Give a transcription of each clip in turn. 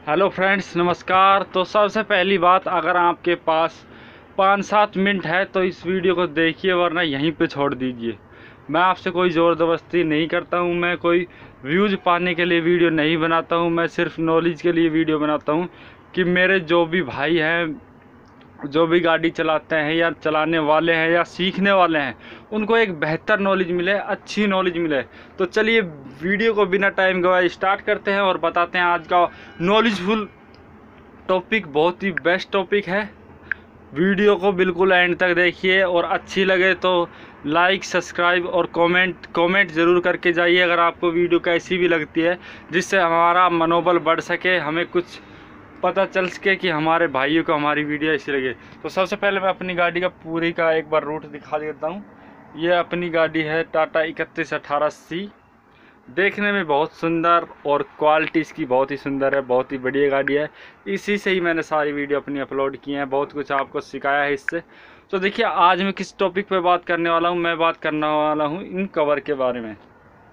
Hello friends, नमस्कार। तो सबसे पहली बात, अगर आपके पास 5-7 मिनट है तो इस वीडियो को देखिए, वरना यहीं पे छोड़ दीजिए। मैं आपसे कोई ज़ोर ज़बरदस्ती नहीं करता हूँ, मैं कोई व्यूज़ पाने के लिए वीडियो नहीं बनाता हूँ, मैं सिर्फ नॉलेज के लिए वीडियो बनाता हूँ कि मेरे जो भी भाई हैं, जो भी गाड़ी चलाते हैं या चलाने वाले हैं या सीखने वाले हैं, उनको एक बेहतर नॉलेज मिले, अच्छी नॉलेज मिले। तो चलिए वीडियो को बिना टाइम गवाए स्टार्ट करते हैं और बताते हैं आज का नॉलेजफुल टॉपिक। बहुत ही बेस्ट टॉपिक है। वीडियो को बिल्कुल एंड तक देखिए और अच्छी लगे तो लाइक, सब्सक्राइब और कमेंट ज़रूर करके जाइए अगर आपको वीडियो कैसी भी लगती है, जिससे हमारा मनोबल बढ़ सके, हमें कुछ पता चल सके कि हमारे भाइयों को हमारी वीडियो ऐसी लगे। तो सबसे पहले मैं अपनी गाड़ी का पूरी का एक बार रूट दिखा देता हूँ। ये अपनी गाड़ी है टाटा 3118C। देखने में बहुत सुंदर और क्वालिटी इसकी बहुत ही सुंदर है, बहुत ही बढ़िया गाड़ी है। इसी से ही मैंने सारी वीडियो अपनी अपलोड की हैं, बहुत कुछ आपको सिखाया है इससे। तो देखिए आज मैं किस टॉपिक पे बात करने वाला हूँ। मैं बात करने वाला हूँ इन कवर के बारे में।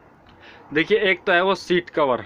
देखिए एक तो है वो सीट कवर,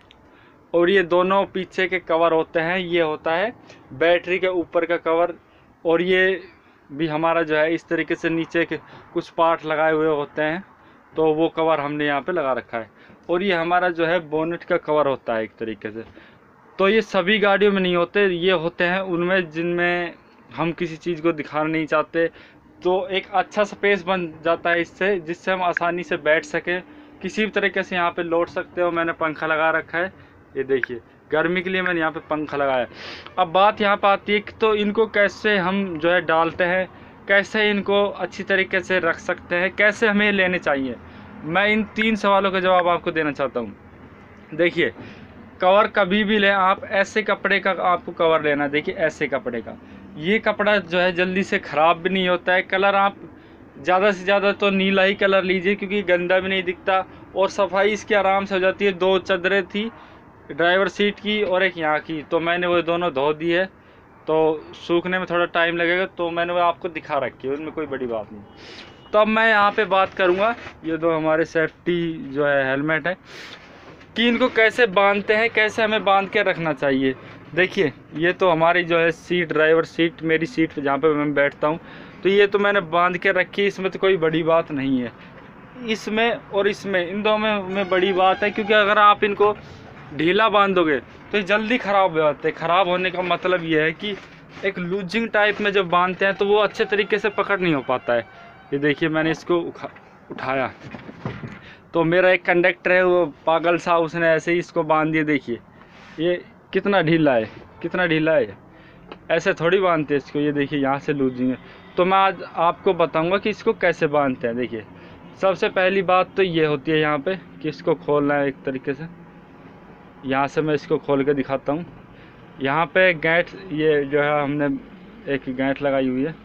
और ये दोनों पीछे के कवर होते हैं। ये होता है बैटरी के ऊपर का कवर, और ये भी हमारा जो है इस तरीके से नीचे के कुछ पार्ट लगाए हुए होते हैं, तो वो कवर हमने यहाँ पे लगा रखा है। और ये हमारा जो है बोनेट का कवर होता है एक तरीके से। तो ये सभी गाड़ियों में नहीं होते, ये होते हैं उनमें जिनमें हम किसी चीज़ को दिखाना नहीं चाहते। तो एक अच्छा स्पेस बन जाता है इससे, जिससे हम आसानी से बैठ सकें, किसी भी तरीके से यहाँ पे लौट सकते हो। मैंने पंखा लगा रखा है, ये देखिए गर्मी के लिए मैंने यहाँ पे पंखा लगाया। अब बात यहाँ पे आती है कि तो इनको कैसे हम जो है डालते हैं, कैसे इनको अच्छी तरीके से रख सकते हैं, कैसे हमें लेने चाहिए। मैं इन 3 सवालों का जवाब आपको देना चाहता हूँ। देखिए कवर कभी भी लें आप, ऐसे कपड़े का आपको कवर लेना। देखिए ऐसे कपड़े का, ये कपड़ा जो है जल्दी से ख़राब भी नहीं होता है। कलर आप ज़्यादा से ज़्यादा तो नीला ही कलर लीजिए, क्योंकि गंदा भी नहीं दिखता और सफाई इसकी आराम से हो जाती है। 2 चादरें थी, ड्राइवर सीट की और एक यहाँ की, तो मैंने वो दोनों धो दी है। तो सूखने में थोड़ा टाइम लगेगा, तो मैंने वो आपको दिखा रखी है, उनमें कोई बड़ी बात नहीं। तो अब मैं यहाँ पे बात करूँगा, ये दो हमारे सेफ्टी जो है हेलमेट है, कि इनको कैसे बांधते हैं, कैसे हमें बांध के रखना चाहिए। देखिए ये तो हमारी जो है सीट, ड्राइवर सीट, मेरी सीट जहाँ पे मैं बैठता हूँ, तो ये तो मैंने बांध के रखी। इसमें तो कोई बड़ी बात नहीं है। इसमें और इसमें, इन दोनों में बड़ी बात है, क्योंकि अगर आप इनको ढीला बांधोगे तो ये जल्दी ख़राब हो जाते हैं। ख़राब होने का मतलब ये है कि एक लूजिंग टाइप में जब बांधते हैं तो वो अच्छे तरीके से पकड़ नहीं हो पाता है। ये देखिए मैंने इसको उठाया, तो मेरा एक कंडक्टर है वो पागल सा, उसने ऐसे ही इसको बांध दिया। देखिए ये कितना ढीला है, कितना ढीला है। ऐसे थोड़ी बांधते हैं इसको। ये देखिए यहाँ से लूजिंग है। तो मैं आज आपको बताऊंगा कि इसको कैसे बांधते हैं। देखिए सबसे पहली बात तो ये होती है यहाँ पे कि इसको खोलना है एक तरीके से। यहाँ से मैं इसको खोल के दिखाता हूँ। यहाँ पे गांठ, ये जो है हमने एक गांठ लगाई हुई है।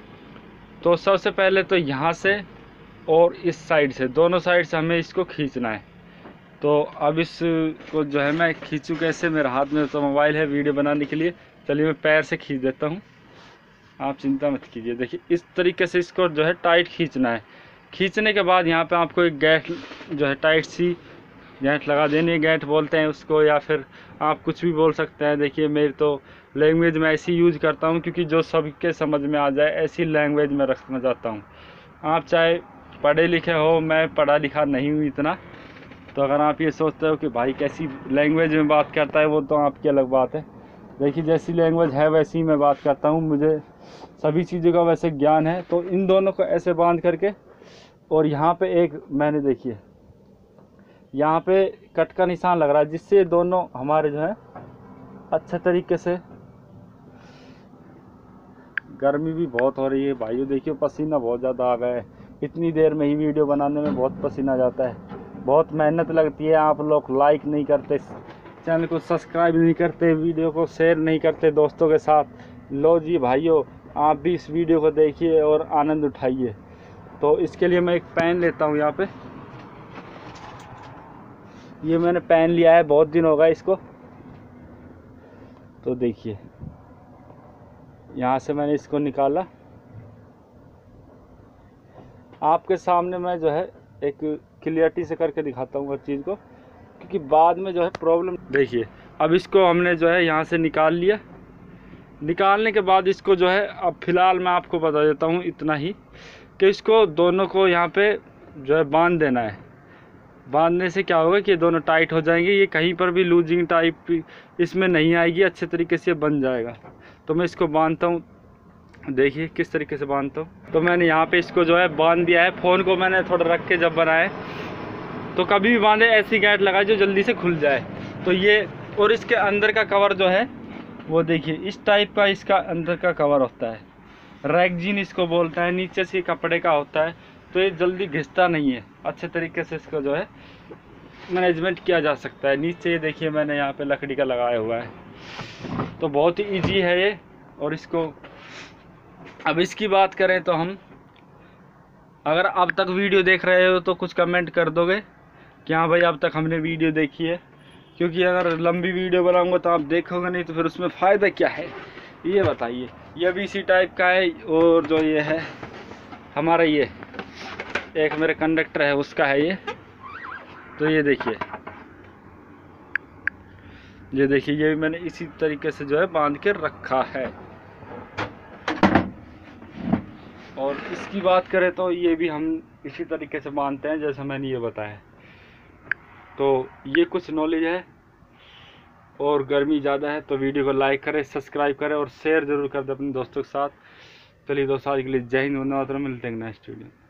तो सबसे पहले तो यहाँ से और इस साइड से, दोनों साइड से हमें इसको खींचना है। तो अब इसको जो है मैं खींचूँ कैसे, मेरे हाथ में तो मोबाइल है वीडियो बनाने के लिए। चलिए मैं पैर से खींच देता हूँ, आप चिंता मत कीजिए। देखिए इस तरीके से इसको जो है टाइट खींचना है। खींचने के बाद यहाँ पे आपको एक गैठ जो है टाइट सी गैठ लगा देनी है। गैठ बोलते हैं उसको, या फिर आप कुछ भी बोल सकते हैं। देखिए मेरी तो लैंग्वेज में ऐसी यूज करता हूँ, क्योंकि जो सबके समझ में आ जाए ऐसी लैंग्वेज में रखना चाहता हूँ। आप चाहे पढ़े लिखे हो, मैं पढ़ा लिखा नहीं हूँ इतना, तो अगर आप ये सोचते हो कि भाई कैसी लैंग्वेज में बात करता है, वो तो आपकी अलग बात है। देखिए जैसी लैंग्वेज है वैसी ही मैं बात करता हूँ, मुझे सभी चीज़ों का वैसे ज्ञान है। तो इन दोनों को ऐसे बांध करके, और यहाँ पे एक मैंने देखिए यहाँ पे कट का निशान लग रहा है, जिससे दोनों हमारे जो है अच्छे तरीके से। गर्मी भी बहुत हो रही है भाइयों, देखिए पसीना बहुत ज़्यादा आ गया है। इतनी देर में ही वीडियो बनाने में बहुत पसीना जाता है, बहुत मेहनत लगती है। आप लोग लाइक नहीं करते, चैनल को सब्सक्राइब नहीं करते, वीडियो को शेयर नहीं करते दोस्तों के साथ। लो जी भाइयों, आप भी इस वीडियो को देखिए और आनंद उठाइए। तो इसके लिए मैं एक पेन लेता हूँ। यहाँ पे ये मैंने पेन लिया है, बहुत दिन हो गए इसको। तो देखिए यहाँ से मैंने इसको निकाला। आपके सामने मैं जो है एक क्लियरिटी से करके दिखाता हूँ हर चीज़ को, क्योंकि बाद में जो है प्रॉब्लम। देखिए अब इसको हमने जो है यहाँ से निकाल लिया। निकालने के बाद इसको जो है अब फ़िलहाल मैं आपको बता देता हूँ इतना ही कि इसको दोनों को यहाँ पे जो है बांध देना है। बांधने से क्या होगा कि दोनों टाइट हो जाएंगे, ये कहीं पर भी लूजिंग टाइप इसमें नहीं आएगी, अच्छे तरीके से बन जाएगा। तो मैं इसको बांधता हूँ, देखिए किस तरीके से बांधता हूँ। तो मैंने यहाँ पे इसको जो है बांध दिया है। फ़ोन को मैंने थोड़ा रख के जब बनाए, तो कभी भी बांधे ऐसी गाइड लगाए जो जल्दी से खुल जाए। तो ये, और इसके अंदर का कवर जो है वो देखिए इस टाइप का इसका अंदर का कवर होता है, रैगजीन इसको बोलता है, नीचे से कपड़े का होता है। तो ये जल्दी घिसता नहीं है, अच्छे तरीके से इसको जो है मैनेजमेंट किया जा सकता है। नीचे ये देखिए मैंने यहाँ पे लकड़ी का लगाया हुआ है, तो बहुत ही ईजी है ये। और इसको अब इसकी बात करें तो हम, अगर अब तक वीडियो देख रहे हो तो कुछ कमेंट कर दोगे कि हाँ भाई अब तक हमने वीडियो देखी है, क्योंकि अगर लंबी वीडियो बनाऊंगा तो आप देखोगे नहीं, तो फिर उसमें फ़ायदा क्या है ये बताइए। ये भी इसी टाइप का है, और जो ये है हमारा, ये एक मेरे कंडक्टर है उसका है ये। तो ये देखिए ये भी मैंने इसी तरीके से जो है बांध के रखा है। और इसकी बात करें तो ये भी हम इसी तरीके से बांधते हैं जैसा मैंने ये बताया। तो ये कुछ नॉलेज है, और गर्मी ज़्यादा है तो वीडियो को लाइक करें, सब्सक्राइब करें और शेयर ज़रूर कर दें अपने दोस्तों के साथ। चलिए दोस्तों, आज के लिए जय हिंद, धन्यवाद, मिलते हैं नेक्स्ट वीडियो।